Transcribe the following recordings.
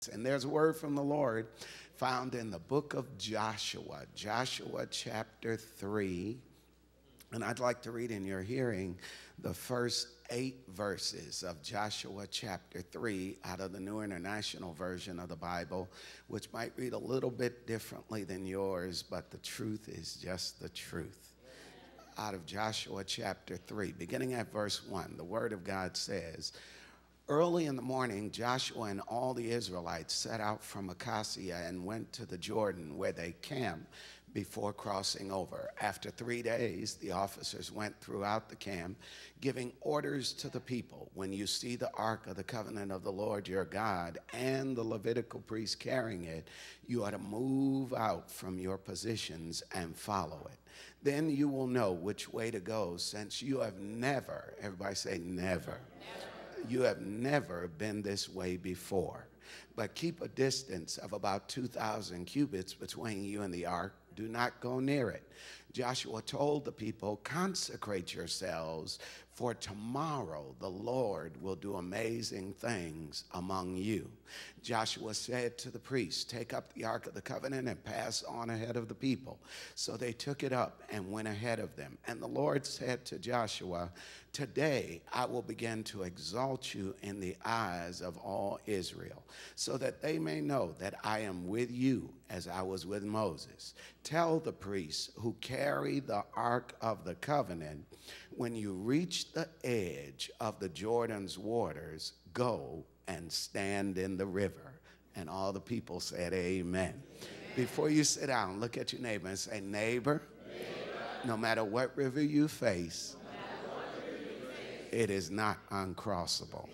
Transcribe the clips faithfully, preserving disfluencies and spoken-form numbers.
And there's a word from the Lord found in the book of Joshua, Joshua chapter three. And I'd like to read in your hearing the first eight verses of Joshua chapter three out of the New International Version of the Bible, which might read a little bit differently than yours, but the truth is just the truth. Out of Joshua chapter three, beginning at verse one, the word of God says, "Early in the morning, Joshua and all the Israelites set out from Acacia and went to the Jordan, where they camped before crossing over. After three days, the officers went throughout the camp, giving orders to the people. When you see the ark of the covenant of the Lord your God and the Levitical priests carrying it, you are to move out from your positions and follow it. Then you will know which way to go, since you have never," everybody say never, never. "You have never been this way before. But keep a distance of about two thousand cubits between you and the ark. Do not go near it." Joshua told the people, "Consecrate yourselves, for tomorrow the Lord will do amazing things among you." Joshua said to the priests, "Take up the ark of the covenant and pass on ahead of the people." So they took it up and went ahead of them. And the Lord said to Joshua, "Today I will begin to exalt you in the eyes of all Israel, so that they may know that I am with you as I was with Moses. Tell the priests who carry the ark of the covenant, when you reach the edge of the Jordan's waters, go and stand in the river." And all the people said amen. Amen. Before you sit down, look at your neighbor and say, "Neighbor, neighbor, no matter what river you face, no river you face it is not uncrossable."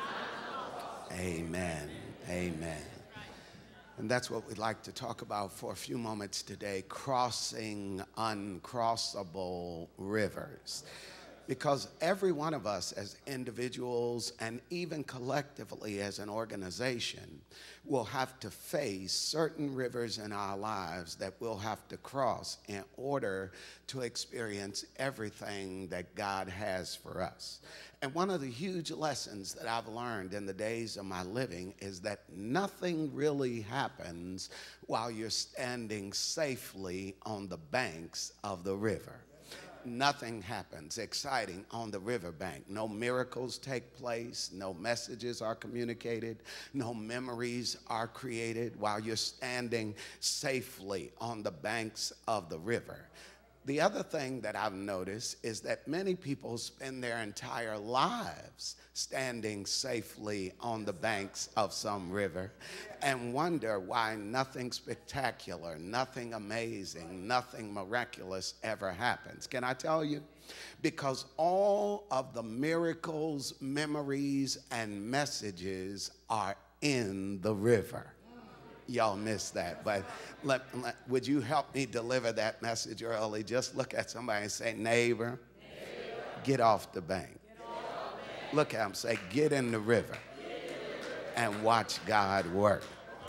Amen. Amen. And that's what we'd like to talk about for a few moments today, crossing uncrossable rivers. Because every one of us as individuals and even collectively as an organization will have to face certain rivers in our lives that we'll have to cross in order to experience everything that God has for us. And one of the huge lessons that I've learned in the days of my living is that nothing really happens while you're standing safely on the banks of the river. Nothing happens exciting on the riverbank. No miracles take place. No messages are communicated. No memories are created while you're standing safely on the banks of the river. The other thing that I've noticed is that many people spend their entire lives standing safely on the banks of some river and wonder why nothing spectacular, nothing amazing, nothing miraculous ever happens. Can I tell you? Because all of the miracles, memories, and messages are in the river. Y'all missed that, but let, let, would you help me deliver that message early? Just look at somebody and say, "Neighbor, neighbor, get off the bank." Off the bank. Look at him, say, "Get in the river, in the river. And watch God work."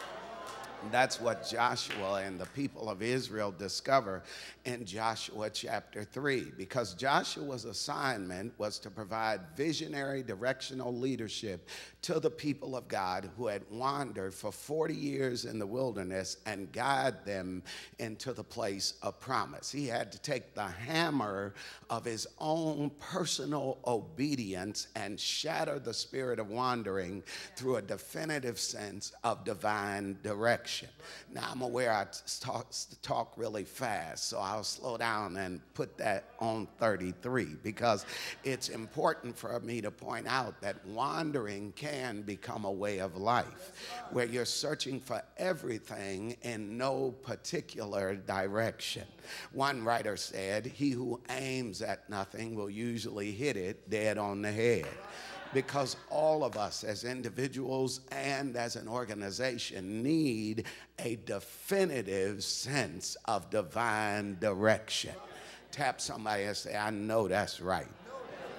That's what Joshua and the people of Israel discover in Joshua chapter three, because Joshua's assignment was to provide visionary directional leadership to the people of God who had wandered for forty years in the wilderness and guide them into the place of promise. He had to take the hammer of his own personal obedience and shatter the spirit of wandering through a definitive sense of divine direction. Now, I'm aware I talk, talk really fast, so I'll slow down and put that on thirty-three, because it's important for me to point out that wandering can become a way of life where you're searching for everything in no particular direction. One writer said, "He who aims at nothing will usually hit it dead on the head." Because all of us as individuals and as an organization need a definitive sense of divine direction. Tap somebody and say, "I know that's right."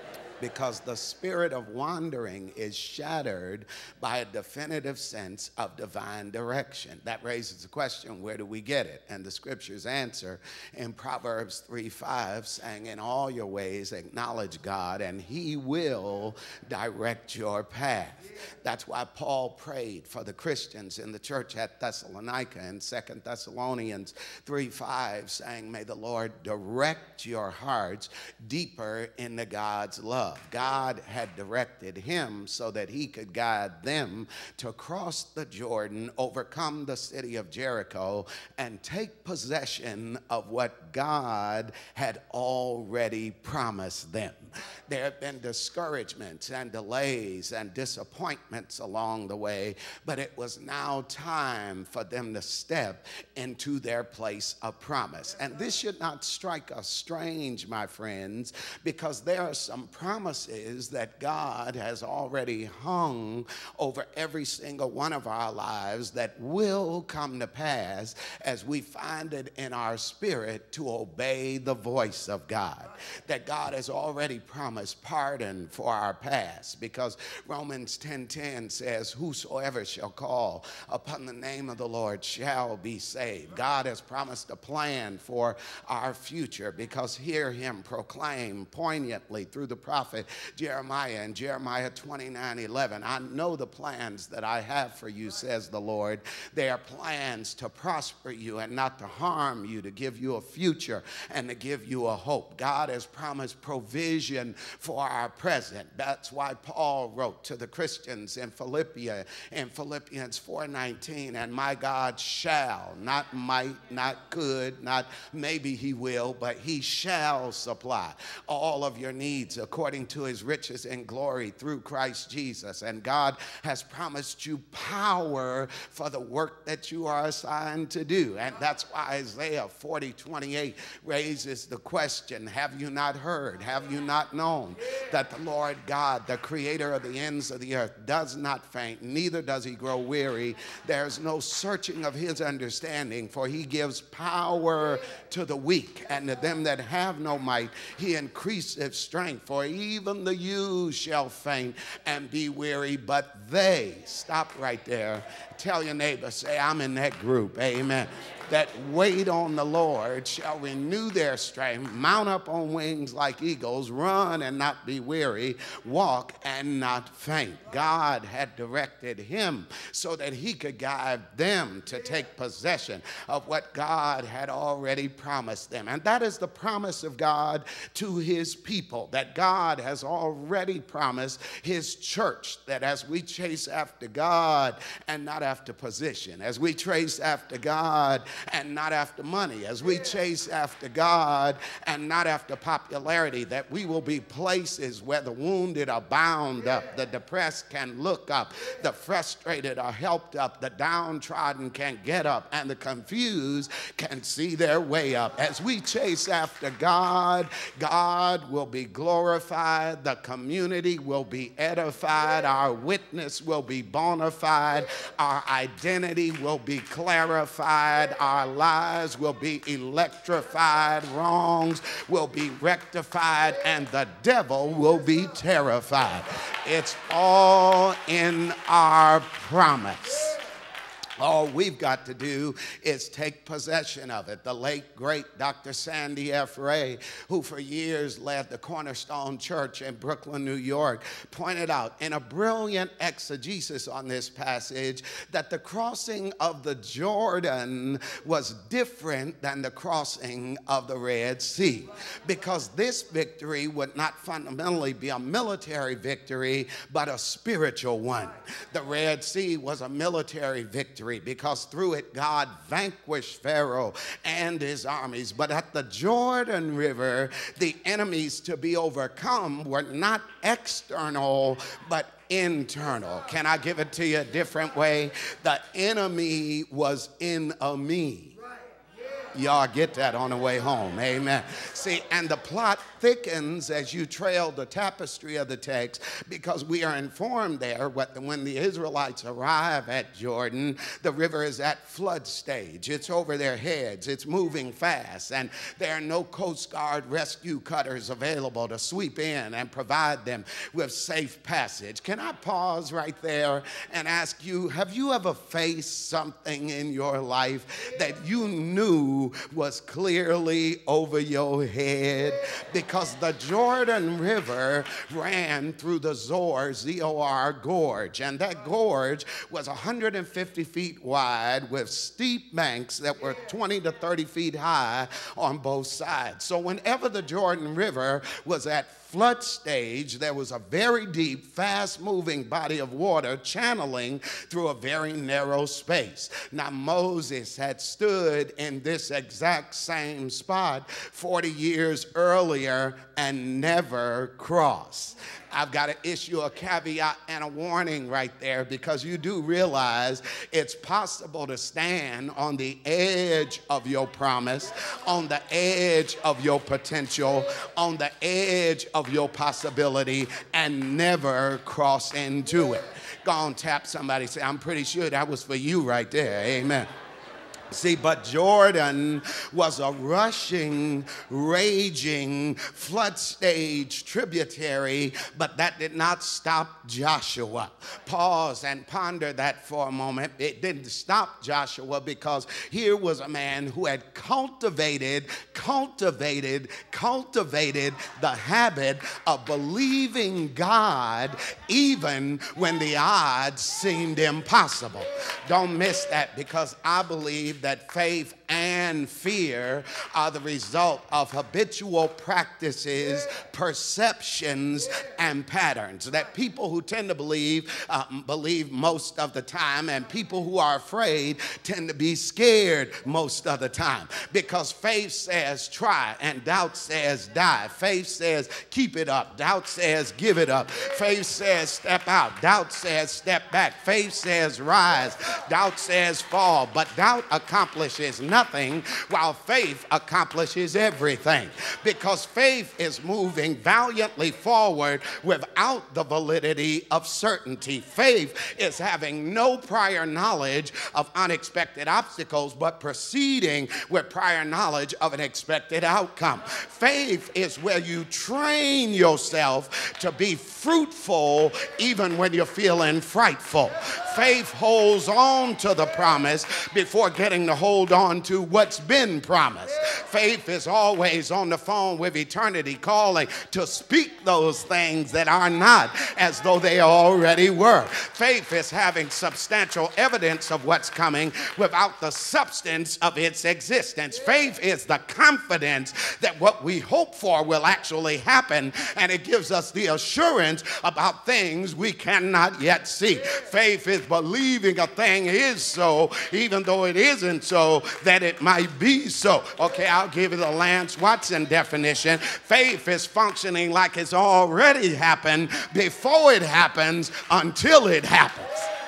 because the spirit of wandering is shattered by a definitive sense of divine direction. That raises the question, where do we get it? And the scriptures answer in Proverbs three five, saying, in all your ways acknowledge God, and he will direct your path. That's why Paul prayed for the Christians in the church at Thessalonica in Second Thessalonians three five, saying, may the Lord direct your hearts deeper into God's love. God had directed him so that he could guide them to cross the Jordan, overcome the city of Jericho, and take possession of what God had already promised them. There have been discouragements and delays and disappointments along the way, but it was now time for them to step into their place of promise. And this should not strike us strange, my friends, because there are some promises that God has already hung over every single one of our lives that will come to pass as we find it in our spirit to obey the voice of God. That God has already promised pardon for our past, because Romans ten ten says, whosoever shall call upon the name of the Lord shall be saved. God has promised a plan for our future, because hear him proclaim poignantly through the prophet Jeremiah in Jeremiah twenty-nine eleven, I know the plans that I have for you, says the Lord. They are plans to prosper you and not to harm you, to give you a future and to give you a hope. God has promised provision for our present. That's why Paul wrote to the Christians in Philippia, in Philippians four nineteen, and my God shall, not might, not could, not maybe he will, but he shall supply all of your needs according to his riches and glory through Christ Jesus. And God has promised you power for the work that you are assigned to do. And that's why Isaiah forty twenty-eight raises the question, have you not heard, have you not known that the Lord God, the creator of the ends of the earth, does not faint, neither does he grow weary. There's no searching of his understanding, for he gives power to the weak, and to them that have no might he increaseth strength. For even the youths shall faint and be weary, but they, stop right there, tell your neighbor, say, I'm in that group, amen, that wait on the Lord shall renew their strength, mount up on wings like eagles, run and not be weary, walk and not faint. God had directed him so that he could guide them to take possession of what God had already promised them. And that is the promise of God to his people, that God has already promised his church, that as we chase after God and not after position, as we chase after God and not after money, as we chase after God and not after popularity, that we will be places where the wounded are bound up, the depressed can look up, the frustrated are helped up, the downtrodden can get up, and the confused can see their way up. As we chase after God, God will be glorified, the community will be edified, our witness will be bona fide, our identity will be clarified, our lives will be electrified, wrongs will be rectified, and the devil will be terrified. It's all in our promise. All we've got to do is take possession of it. The late, great Doctor Sandy F. Ray, who for years led the Cornerstone Church in Brooklyn, New York, pointed out in a brilliant exegesis on this passage that the crossing of the Jordan was different than the crossing of the Red Sea, because this victory would not fundamentally be a military victory, but a spiritual one. The Red Sea was a military victory, because through it God vanquished Pharaoh and his armies. But at the Jordan River, the enemies to be overcome were not external, but internal. Can I give it to you a different way? The enemy was in a me. Y'all get that on the way home, amen. See, and the plot thickens as you trail the tapestry of the text, because we are informed there what, when the Israelites arrive at Jordan, the river is at flood stage. It's over their heads. It's moving fast, and there are no Coast Guard rescue cutters available to sweep in and provide them with safe passage. Can I pause right there and ask you, have you ever faced something in your life that you knew was clearly over your head? Because the Jordan River ran through the Zor, Z O R gorge, and that gorge was one hundred fifty feet wide with steep banks that were twenty to thirty feet high on both sides. So whenever the Jordan River was at flood stage, there was a very deep, fast-moving body of water channeling through a very narrow space. Now, Moses had stood in this exact same spot forty years earlier and never crossed. I've got to issue a caveat and a warning right there, because you do realize it's possible to stand on the edge of your promise, on the edge of your potential, on the edge of your possibility, and never cross into it. Go on, tap somebody, say, I'm pretty sure that was for you right there. Amen. See, but Jordan was a rushing, raging, flood stage tributary, but that did not stop Joshua. Pause and ponder that for a moment. It didn't stop Joshua, because here was a man who had cultivated, cultivated, cultivated the habit of believing God even when the odds seemed impossible. Don't miss that, because I believe that faith and fear are the result of habitual practices, perceptions, and patterns. That people who tend to believe, uh, believe most of the time, and people who are afraid tend to be scared most of the time. Because faith says try, and doubt says die. Faith says keep it up. Doubt says give it up. Faith says step out. Doubt says step back. Faith says rise. Doubt says fall. But doubt accomplishes nothing, while faith accomplishes everything. Because faith is moving valiantly forward without the validity of certainty. Faith is having no prior knowledge of unexpected obstacles, but proceeding with prior knowledge of an expected outcome. Faith is where you train yourself to be fruitful even when you're feeling frightful. Faith holds on to the promise before getting to hold on to what's been promised. Faith is always on the phone with eternity, calling to speak those things that are not as though they already were. Faith is having substantial evidence of what's coming without the substance of its existence. Faith is the confidence that what we hope for will actually happen, and it gives us the assurance about things we cannot yet see. Faith is believing a thing is so, even though it isn't so, that it might be so. Okay, I'll give you the Lance Watson definition. Faith is functioning like it's already happened before it happens until it happens.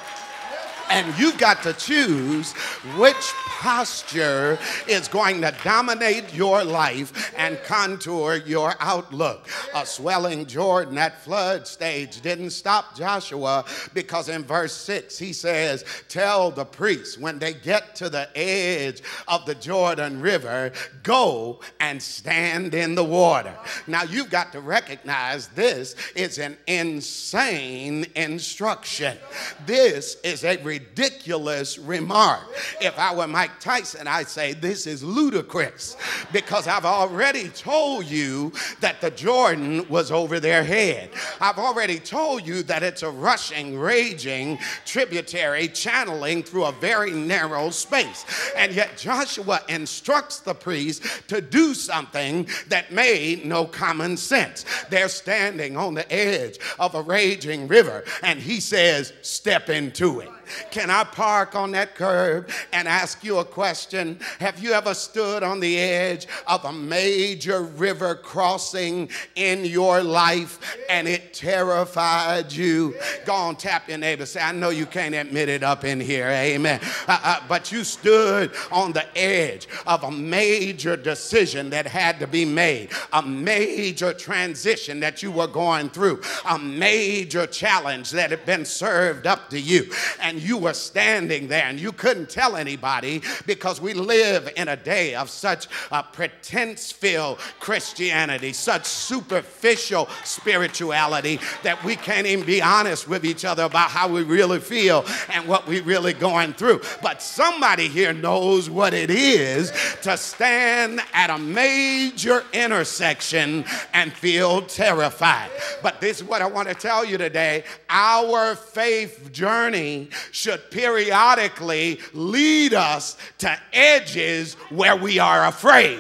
And you've got to choose which posture is going to dominate your life and contour your outlook. A swelling Jordan at flood stage didn't stop Joshua, because in verse six he says, tell the priests when they get to the edge of the Jordan River, go and stand in the water. Now you've got to recognize this is an insane instruction. This is a ridiculous remark. If I were Mike Tyson, I'd say this is ludicrous, because I've already told you that the Jordan was over their head. I've already told you that it's a rushing, raging tributary channeling through a very narrow space. And yet Joshua instructs the priests to do something that made no common sense. They're standing on the edge of a raging river, and he says, step into it. Can I park on that curb and ask you a question? Have you ever stood on the edge of a major river crossing in your life and it terrified you? Go on, tap your neighbor. Say, I know you can't admit it up in here. Amen. Uh, uh, but you stood on the edge of a major decision that had to be made, a major transition that you were going through, a major challenge that had been served up to you. And you were standing there and you couldn't tell anybody, because we live in a day of such a pretense-filled Christianity, such superficial spirituality, that we can't even be honest with each other about how we really feel and what we're really going through. But somebody here knows what it is to stand at a major intersection and feel terrified. But this is what I want to tell you today. Our faith journey should periodically lead us to edges where we are afraid.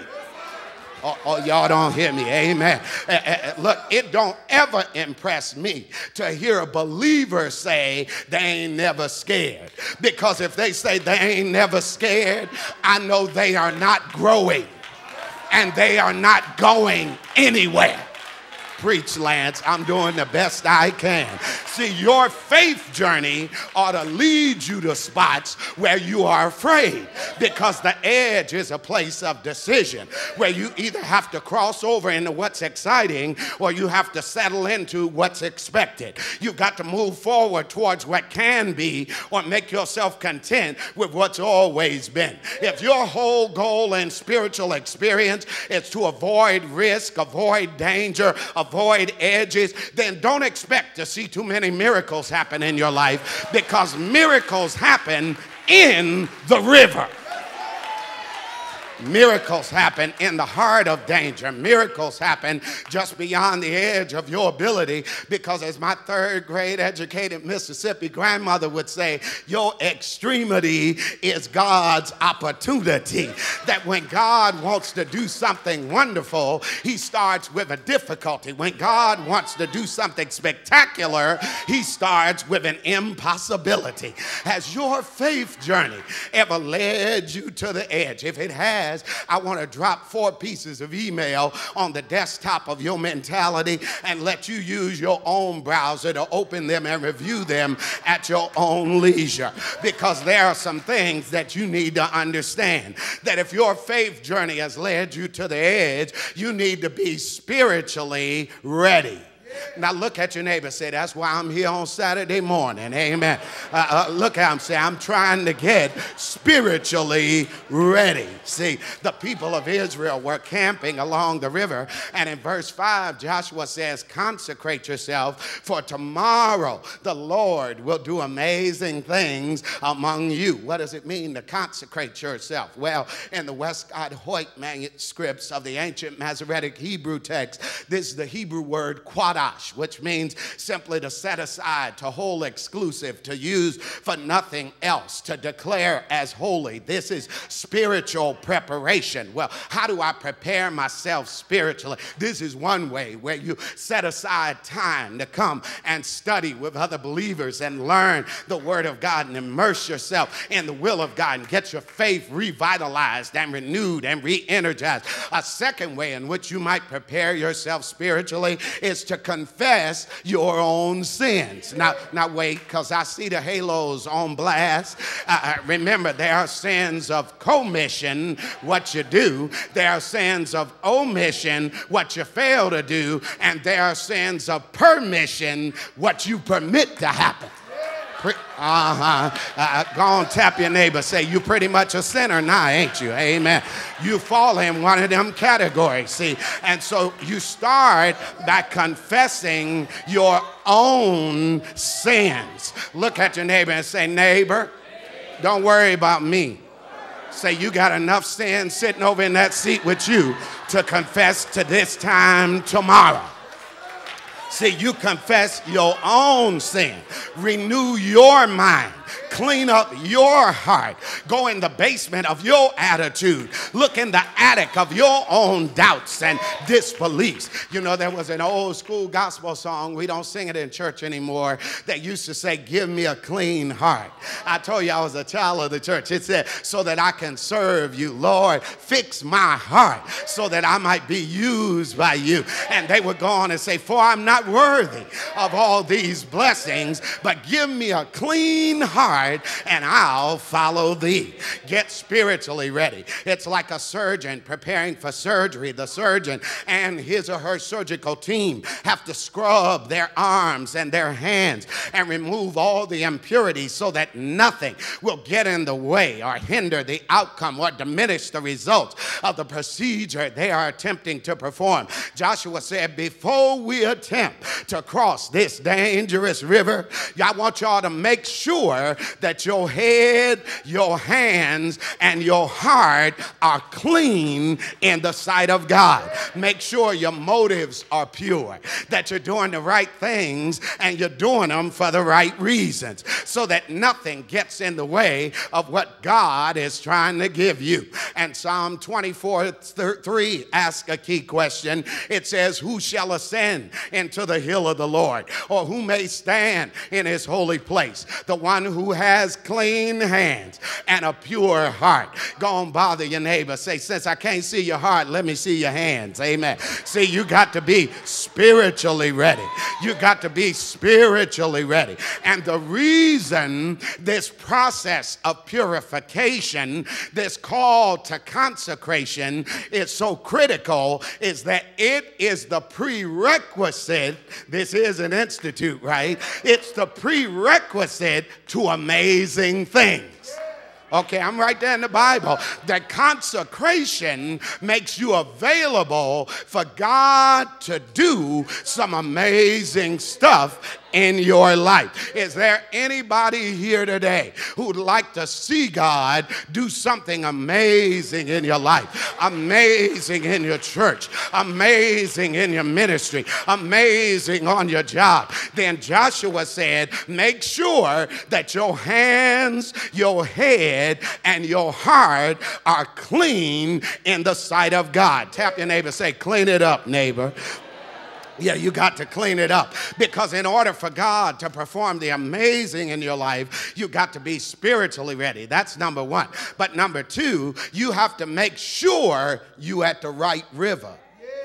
Oh, oh, y'all don't hear me. Amen. Uh, uh, look, it don't ever impress me to hear a believer say they ain't never scared. Because if they say they ain't never scared, I know they are not growing and they are not going anywhere. Preach, Lance. I'm doing the best I can. See, your faith journey ought to lead you to spots where you are afraid, because the edge is a place of decision where you either have to cross over into what's exciting or you have to settle into what's expected. You've got to move forward towards what can be or make yourself content with what's always been. If your whole goal in spiritual experience is to avoid risk, avoid danger, avoid edges, then don't expect to see too many miracles happen in your life, because miracles happen in the river. Miracles happen in the heart of danger. Miracles happen just beyond the edge of your ability, because as my third grade educated Mississippi grandmother would say, your extremity is God's opportunity. That when God wants to do something wonderful, he starts with a difficulty. When God wants to do something spectacular, he starts with an impossibility. Has your faith journey ever led you to the edge? If it has, I want to drop four pieces of email on the desktop of your mentality and let you use your own browser to open them and review them at your own leisure. Because there are some things that you need to understand. That if your faith journey has led you to the edge, you need to be spiritually ready. Now look at your neighbor. Say, that's why I'm here on Saturday morning. Amen. Uh, uh, look at him. Say, I'm trying to get spiritually ready. See, the people of Israel were camping along the river. And in verse five, Joshua says, consecrate yourself, for tomorrow the Lord will do amazing things among you. What does it mean to consecrate yourself? Well, in the Westcott Hoyt manuscripts of the ancient Masoretic Hebrew text, this is the Hebrew word quadah, which means simply to set aside, to hold exclusive, to use for nothing else, to declare as holy. This is spiritual preparation. Well, how do I prepare myself spiritually? This is one way where you set aside time to come and study with other believers and learn the Word of God and immerse yourself in the will of God and get your faith revitalized and renewed and re-energized. A second way in which you might prepare yourself spiritually is to confess your own sins. Now, now wait, because I see the halos on blast. Uh, remember, there are sins of commission, what you do. There are sins of omission, what you fail to do. And there are sins of permission, what you permit to happen. Uh-huh. Uh, go on, tap your neighbor. Say, you pretty much a sinner now, ain't you? Amen. You fall in one of them categories, see. And so you start by confessing your own sins. Look at your neighbor and say, neighbor, don't worry about me. Say, you got enough sin sitting over in that seat with you to confess to this time tomorrow. See, you confess your own sin. Renew your mind Clean up your heart. Go in the basement of your attitude. Look in the attic of your own doubts and disbeliefs. You know, there was an old school gospel song. We don't sing it in church anymore. That used to say, give me a clean heart. I told you I was a child of the church. It said, so that I can serve you, Lord, fix my heart so that I might be used by you. And they would go on and say, for I'm not worthy of all these blessings, but give me a clean heart and I'll follow thee. Get spiritually ready. It's like a surgeon preparing for surgery. The surgeon and his or her surgical team have to scrub their arms and their hands and remove all the impurities so that nothing will get in the way or hinder the outcome or diminish the results of the procedure they are attempting to perform. Joshua said, before we attempt to cross this dangerous river, I want y'all to make sure that your head, your hands, and your heart are clean in the sight of God. Make sure your motives are pure, that you're doing the right things and you're doing them for the right reasons, so that nothing gets in the way of what God is trying to give you. And Psalm twenty-four three asks a key question. It says, who shall ascend into the hill of the Lord, or who may stand in his holy place? The one who has clean hands and a pure heart. Go and bother your neighbor. Say, since I can't see your heart, let me see your hands. Amen. See, you got to be spiritually ready. You got to be spiritually ready. And the reason this process of purification, this call to consecration is so critical is that it is the prerequisite. This is an institute, right? It's the prerequisite to amazing things. Okay, I'm right there in the Bible. That consecration makes you available for God to do some amazing stuff in your life. Is there anybody here today who'd like to see God do something amazing in your life? Amazing in your church, amazing in your ministry, amazing on your job? Then Joshua said, make sure that your hands, your head, and your heart are clean in the sight of God. Tap your neighbor, say, clean it up, neighbor. Yeah, you got to clean it up, because in order for God to perform the amazing in your life, you got to be spiritually ready. That's number one. But number two, you have to make sure you at the right river.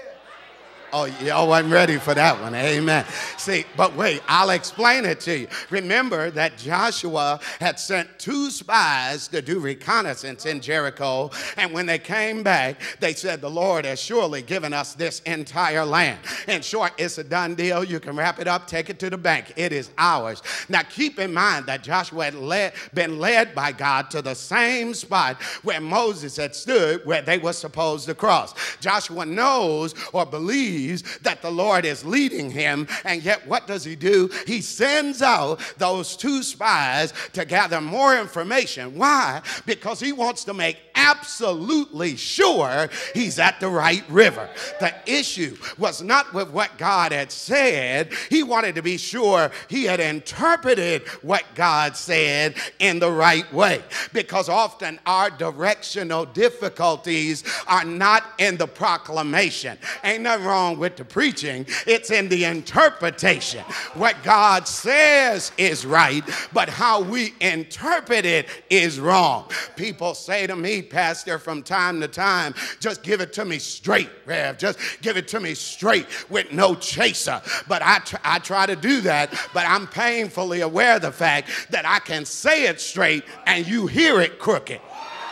Oh, y'all wasn't ready for that one. Amen. See, but wait, I'll explain it to you. Remember that Joshua had sent two spies to do reconnaissance in Jericho. And when they came back, they said, the Lord has surely given us this entire land. In short, it's a done deal. You can wrap it up, take it to the bank. It is ours. Now, keep in mind that Joshua had led, been led by God to the same spot where Moses had stood, where they were supposed to cross. Joshua knows or believes that the Lord is leading him, and yet what does he do? He sends out those two spies to gather more information. Why? Because he wants to make absolutely sure he's at the right river. The issue was not with what God had said. He wanted to be sure he had interpreted what God said in the right way, because often our directional difficulties are not in the proclamation. Ain't nothing wrong with the preaching. It's in the interpretation. What God says is right, but how we interpret it is wrong. People say to me, Pastor, from time to time, just give it to me straight, Rev. Just give it to me straight with no chaser. But I, tr I try to do that, but I'm painfully aware of the fact that I can say it straight and you hear it crooked.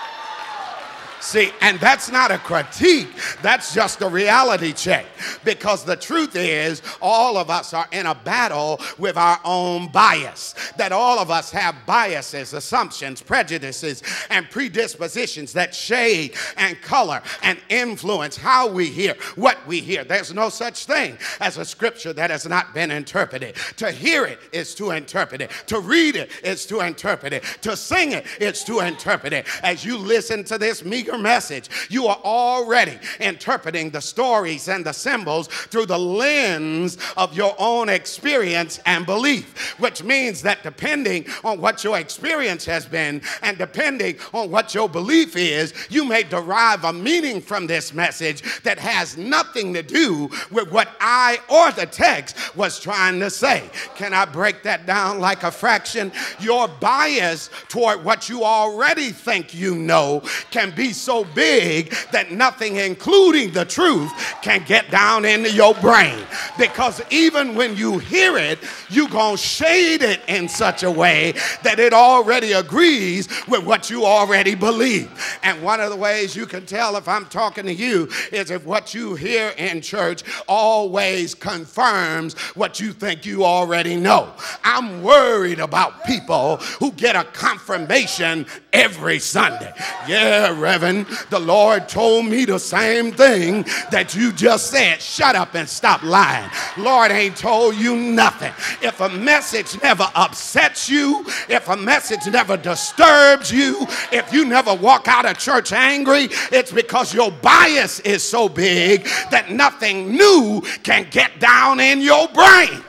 See, and that's not a critique. That's just a reality check. Because the truth is, all of us are in a battle with our own bias. That all of us have biases, assumptions, prejudices, and predispositions that shade and color and influence how we hear, what we hear. There's no such thing as a scripture that has not been interpreted. To hear it is to interpret it. To read it is to interpret it. To sing it is to interpret it. As you listen to this meager your message, you are already interpreting the stories and the symbols through the lens of your own experience and belief, which means that depending on what your experience has been and depending on what your belief is, you may derive a meaning from this message that has nothing to do with what I or the text was trying to say. Can I break that down like a fraction? Your bias toward what you already think you know can be so big that nothing, including the truth, can get down into your brain. Because even when you hear it, you're going to shade it in such a way that it already agrees with what you already believe. And one of the ways you can tell if I'm talking to you is if what you hear in church always confirms what you think you already know. I'm worried about people who get a confirmation every Sunday. Yeah, Reverend, the Lord told me the same thing that you just said. Shut up and stop lying. Lord ain't told you nothing. If a message never upsets you, if a message never disturbs you, if you never walk out of church angry, it's because your bias is so big that nothing new can get down in your brain.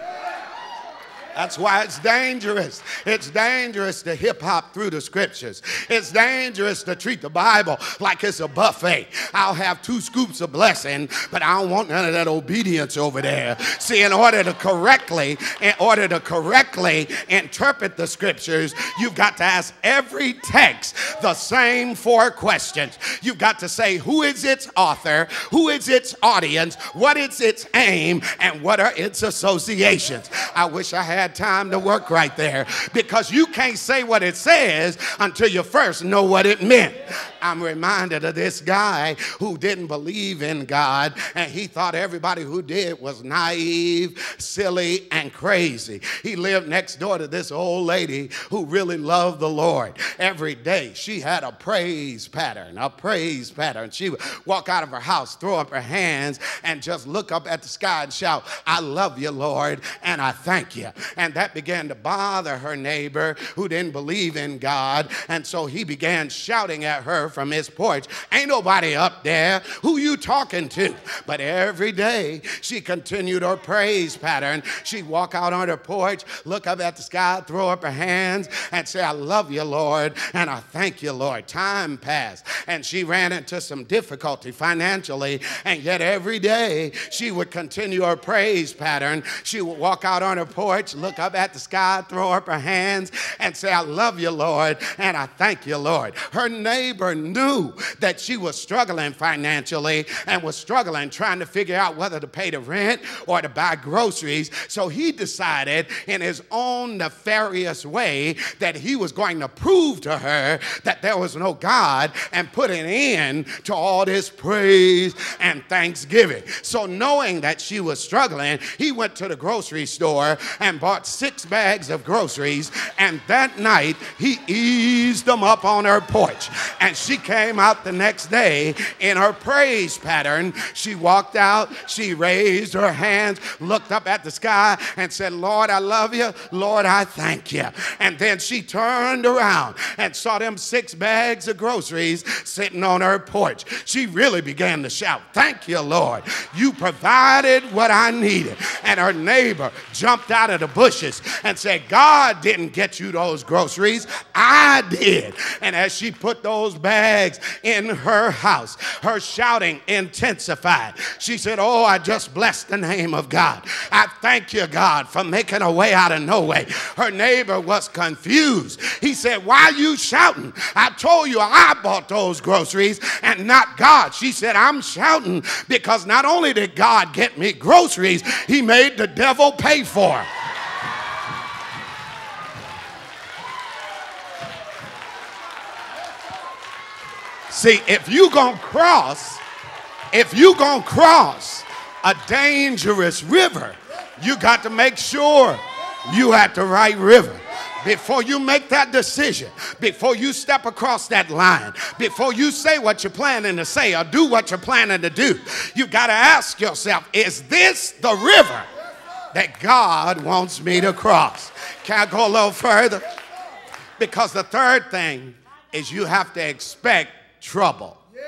That's why it's dangerous. It's dangerous to hip hop through the scriptures. It's dangerous to treat the Bible like it's a buffet. I'll have two scoops of blessing, but I don't want none of that obedience over there. See, in order to correctly, in order to correctly interpret the scriptures, you've got to ask every text the same four questions. You've got to say, who is its author? Who is its audience? What is its aim? And what are its associations? I wish I had time to work right there, because you can't say what it says until you first know what it meant. I'm reminded of this guy who didn't believe in God, and he thought everybody who did was naive, silly, and crazy. He lived next door to this old lady who really loved the Lord. Every day she had a praise pattern, a praise pattern. She would walk out of her house, throw up her hands, and just look up at the sky and shout, I love you, Lord, and I thank you. And that began to bother her neighbor who didn't believe in God. And so he began shouting at her from his porch, ain't nobody up there. Who you talking to? But every day she continued her praise pattern. She'd walk out on her porch, look up at the sky, throw up her hands, and say, I love you, Lord, and I thank you, Lord. Time passed, and she ran into some difficulty financially, and yet every day she would continue her praise pattern. She would walk out on her porch, look up at the sky, throw up her hands, and say, I love you, Lord, and I thank you, Lord. Her neighbor knew that she was struggling financially and was struggling trying to figure out whether to pay the rent or to buy groceries. So he decided in his own nefarious way that he was going to prove to her that there was no God and put an end to all this praise and thanksgiving. So knowing that she was struggling, he went to the grocery store and bought six bags of groceries, and that night he eased them up on her porch. And she came out the next day in her praise pattern. She walked out, she raised her hands, looked up at the sky, and said, Lord, I love you. Lord, I thank you. And then she turned around and saw them six bags of groceries sitting on her porch. She really began to shout, thank you, Lord. You provided what I needed. And her neighbor jumped out of the bushes and said, God didn't get you those groceries. I did. And as she put those bags in her house, her shouting intensified. She said, oh, I just bless the name of God. I thank you, God, for making a way out of no way. Her neighbor was confused. He said, why are you shouting? I told you I bought those groceries and not God. She said, I'm shouting because not only did God get me groceries, he made the devil pay for it. See, if you gonna cross, if you gonna cross a dangerous river, you got to make sure you at the right river. Before you make that decision, before you step across that line, before you say what you're planning to say or do what you're planning to do, you've got to ask yourself, is this the river that God wants me to cross? Can I go a little further? Because the third thing is you have to expect trouble.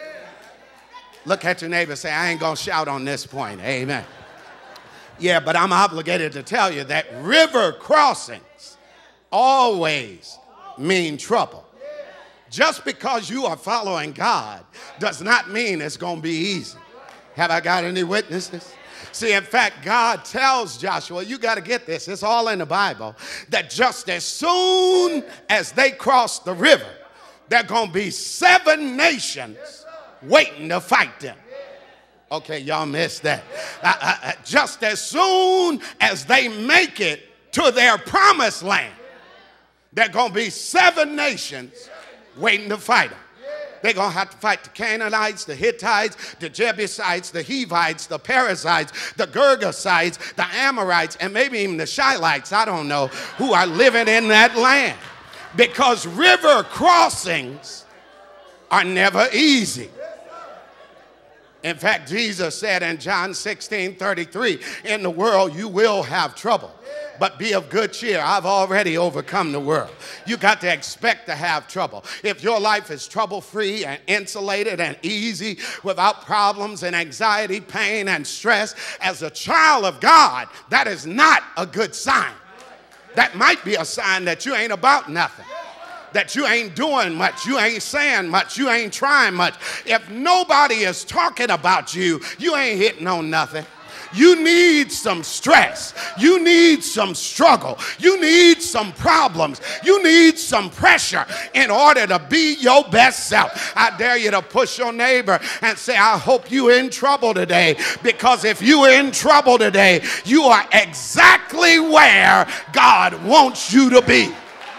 Look at your neighbor and say, I ain't going to shout on this point. Amen. Yeah, but I'm obligated to tell you that river crossings always mean trouble. Just because you are following God does not mean it's going to be easy. Have I got any witnesses? See, in fact, God tells Joshua, you got to get this, it's all in the Bible, that just as soon as they cross the river, there are going to be seven nations waiting to fight them. Okay, y'all missed that. Uh, uh, uh, just as soon as they make it to their promised land, there are going to be seven nations waiting to fight them. They're going to have to fight the Canaanites, the Hittites, the Jebusites, the Hivites, the Perizzites, the Girgasites, the Amorites, and maybe even the Shilites, I don't know, who are living in that land. Because river crossings are never easy. In fact, Jesus said in John sixteen thirty-three, in the world you will have trouble, but be of good cheer. I've already overcome the world. You got to expect to have trouble. If your life is trouble-free and insulated and easy without problems and anxiety, pain, and stress, as a child of God, that is not a good sign. That might be a sign that you ain't about nothing, that you ain't doing much, you ain't saying much, you ain't trying much. If nobody is talking about you, you ain't hitting on nothing. You need some stress. You need some struggle. You need some problems. You need some pressure in order to be your best self. I dare you to push your neighbor and say, I hope you're in trouble today, because if you're in trouble today, you are exactly where God wants you to be.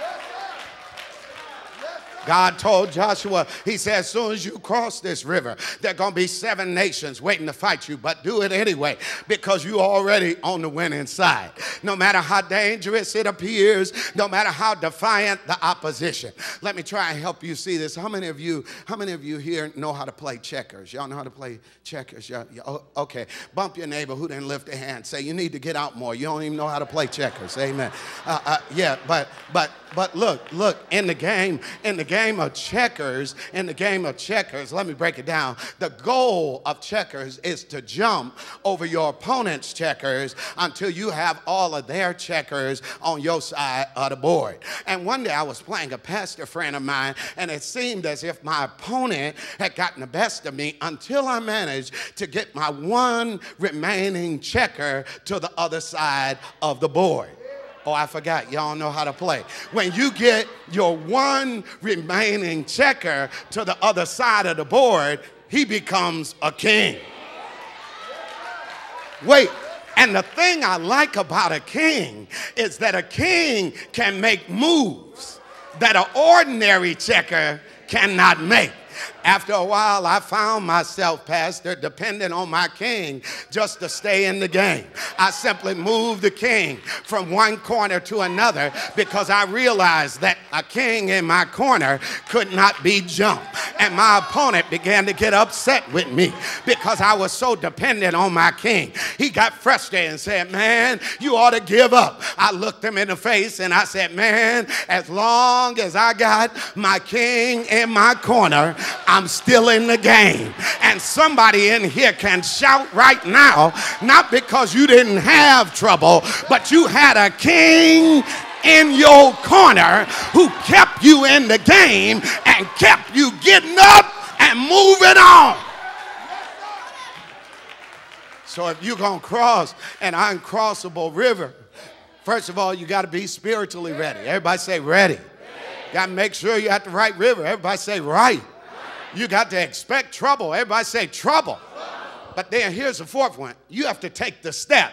God told Joshua, he said, as soon as you cross this river, there are going to be seven nations waiting to fight you, but do it anyway, because you're already on the winning side. No matter how dangerous it appears, no matter how defiant the opposition. Let me try and help you see this. How many of you, how many of you here know how to play checkers? Y'all know how to play checkers? Yeah, yeah, oh, okay. Bump your neighbor who didn't lift their hand. Say, you need to get out more. You don't even know how to play checkers. Amen. Uh, uh, yeah, but, but, but look, look, in the game, in the game of checkers, in the game of checkers, let me break it down. The goal of checkers is to jump over your opponent's checkers until you have all of their checkers on your side of the board. And one day I was playing a pastor friend of mine, and it seemed as if my opponent had gotten the best of me until I managed to get my one remaining checker to the other side of the board. Oh, I forgot. Y'all know how to play. When you get your one remaining checker to the other side of the board, he becomes a king. Wait, and the thing I like about a king is that a king can make moves that an ordinary checker cannot make. After a while, I found myself, Pastor, depending on my king just to stay in the game. I simply moved the king from one corner to another because I realized that a king in my corner could not be jumped. And my opponent began to get upset with me because I was so dependent on my king. He got frustrated and said, man, you ought to give up. I looked him in the face and I said, man, as long as I got my king in my corner, I'm still in the game. And somebody in here can shout right now, not because you didn't have trouble, but you had a king in your corner who kept you in the game and kept you getting up and moving on. So if you're going to cross an uncrossable river, first of all, you got to be spiritually ready. Everybody say ready. Got to make sure you're at the right river. Everybody say right. You got to expect trouble. Everybody say trouble. But then here's the fourth one. You have to take the step.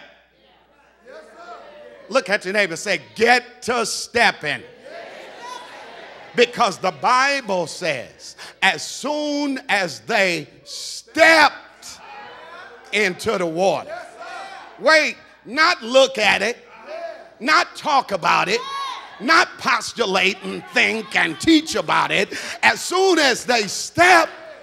Look at your neighbor and say, get to stepping. Because the Bible says, as soon as they stepped into the water. Wait, not look at it, not talk about it, not postulate and think and teach about it. As soon as they stepped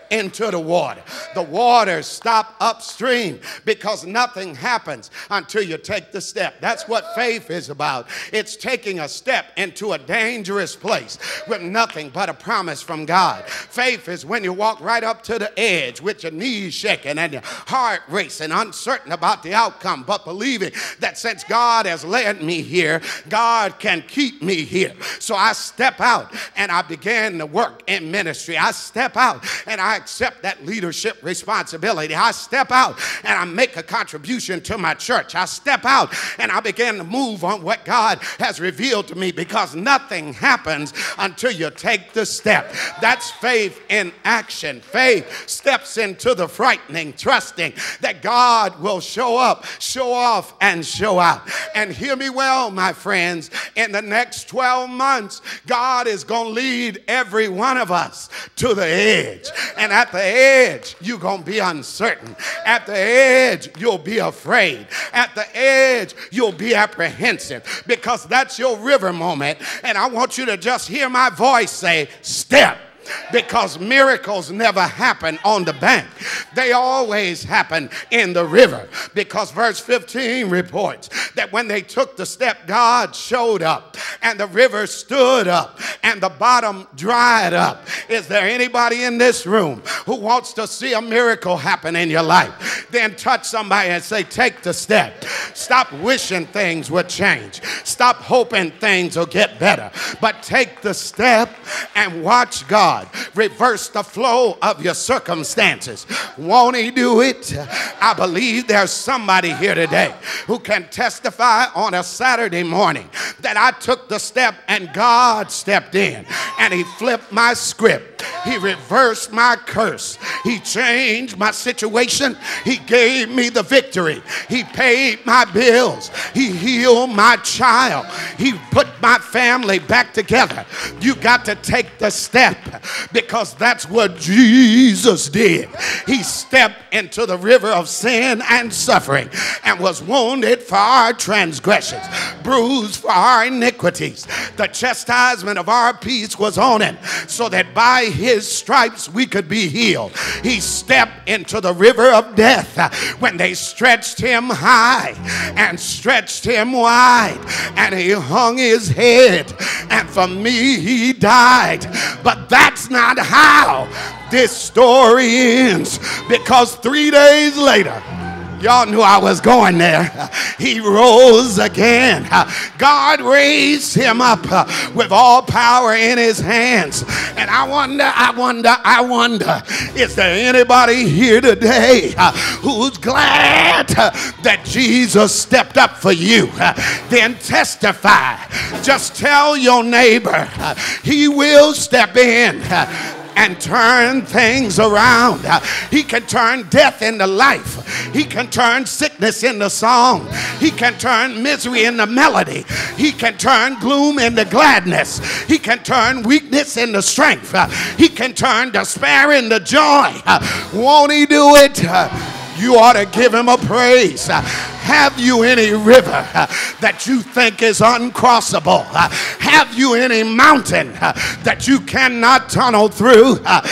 into the water. The waters stop upstream because nothing happens until you take the step. That's what faith is about. It's taking a step into a dangerous place with nothing but a promise from God. Faith is when you walk right up to the edge with your knees shaking and your heart racing, uncertain about the outcome, but believing that since God has led me here, God can keep me here. So I step out and I began to work in ministry. I step out and I accept that leadership responsibility. I step out and I make a contribution to my church. I step out and I begin to move on what God has revealed to me, because nothing happens until you take the step. That's faith in action. Faith steps into the frightening, trusting that God will show up, show off, and show out. And hear me well, my friends, in the next twelve months, God is going to lead every one of us to the edge. And at the edge, you're going to be uncertain. At the edge, you'll be afraid. At the edge, you'll be apprehensive, because that's your river moment. And I want you to just hear my voice say, step. Because miracles never happen on the bank. They always happen in the river. Because verse fifteen reports that when they took the step, God showed up and the river stood up and the bottom dried up. Is there anybody in this room who wants to see a miracle happen in your life? Then touch somebody and say, take the step. Stop wishing things would change. Stop hoping things will get better. But take the step and watch God reverse the flow of your circumstances. Won't he do it? I believe there's somebody here today who can testify on a Saturday morning that I took the step and God stepped in and he flipped my script. He reversed my curse. He changed my situation. He gave me the victory. He paid my bills. He healed my child. He put my family back together. You got to take the step, because that's what Jesus did. He stepped into the river of sin and suffering and was wounded for our transgressions, bruised for our iniquities. The chastisement of our peace was on him, so that by his stripes we could be healed. He stepped into the river of death when they stretched him high and stretched him wide, and he hung his head, and for me he died. But that's not how this story ends, because three days later, y'all knew I was going there, he rose again. God raised him up with all power in his hands. And I wonder, I wonder, I wonder, is there anybody here today who's glad that Jesus stepped up for you? Then testify. Just tell your neighbor he will step in and turn things around. He can turn death into life. He can turn sickness into song. He can turn misery into melody. He can turn gloom into gladness. He can turn weakness into strength. He can turn despair into joy. Won't he do it? You ought to give him a praise. Have you any river that you think is uncrossable? Have you any mountain that you cannot tunnel through?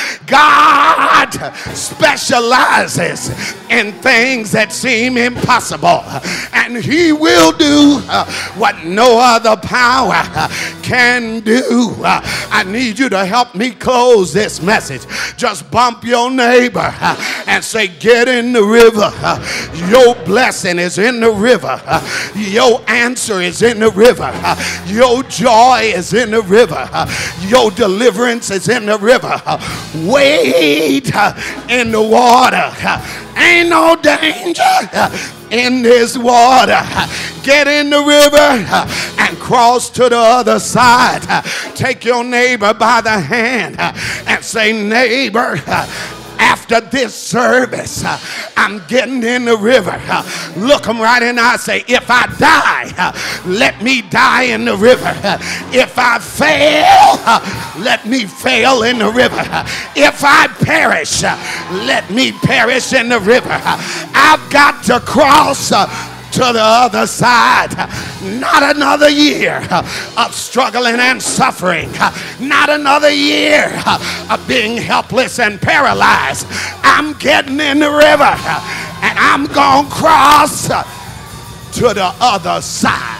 God specializes in things that seem impossible, and he will do what no other power can do. I need you to help me close this message. Just bump your neighbor and say, get in the river. Your blessing is in the river. Your answer is in the river. Your joy is in the river. Your deliverance is in the river. Wade in the water. Ain't no danger in this water. Get in the river and cross to the other side. Take your neighbor by the hand and say, neighbor, after this service, I'm getting in the river. Look them right in the eye. Say, if I die, let me die in the river. If I fail, let me fail in the river. If I perish, let me perish in the river. I've got to cross to the other side. Not another year of struggling and suffering. Not another year of being helpless and paralyzed. I'm getting in the river and I'm going to cross to the other side.